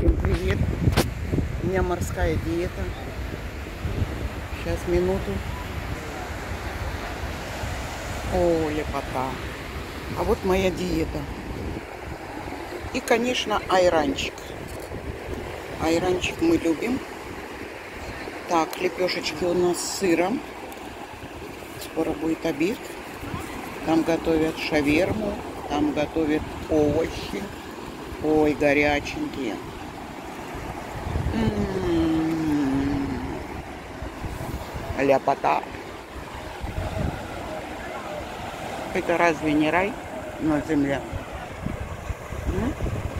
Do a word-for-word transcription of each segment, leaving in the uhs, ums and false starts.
Всем привет! У меня морская диета. Сейчас, минуту. О, лепота. А вот моя диета. И, конечно, айранчик. Айранчик мы любим. Так, лепешечки у нас с сыром. Скоро будет обед. Там готовят шаверму, там готовят овощи. Ой, горяченькие. М-м-м. Ляпота. Это разве не рай на земле? М?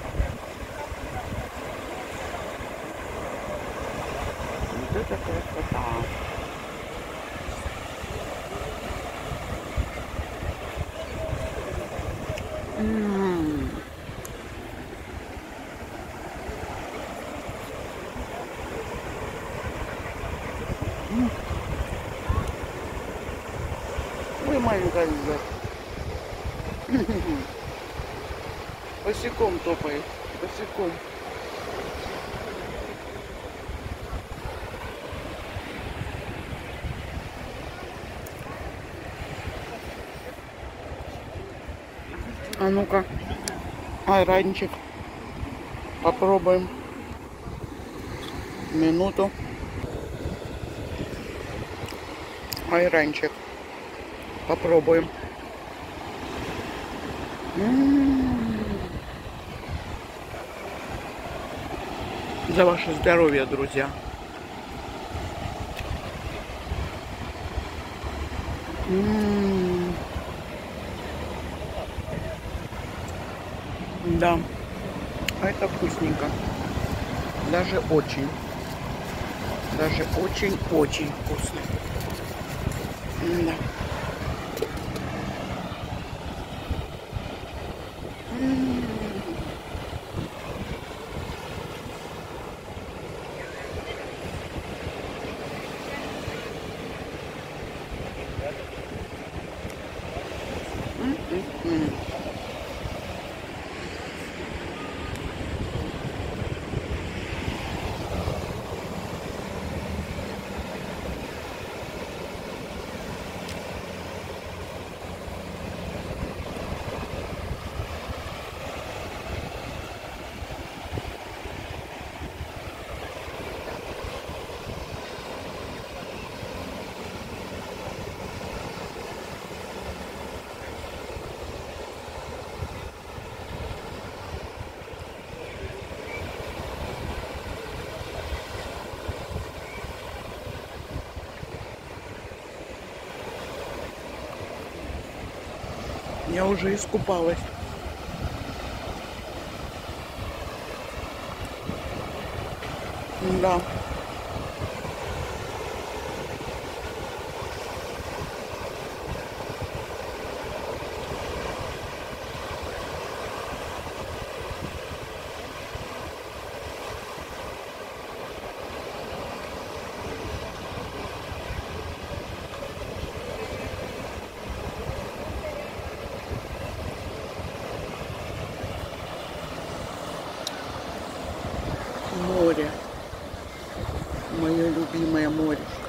Вот это красота. М-м-м. Ой, маленькая рыба. Босиком топает. Босиком. А ну-ка, айранчик. Попробуем. Минуту. Айранчик. Попробуем. М-м-м. За ваше здоровье, друзья. М-м-м. Да, это вкусненько. Даже очень. Даже очень-очень вкусно. Да. М-м-м. М-м-м. Я уже искупалась. Да. Море. Мое любимое море.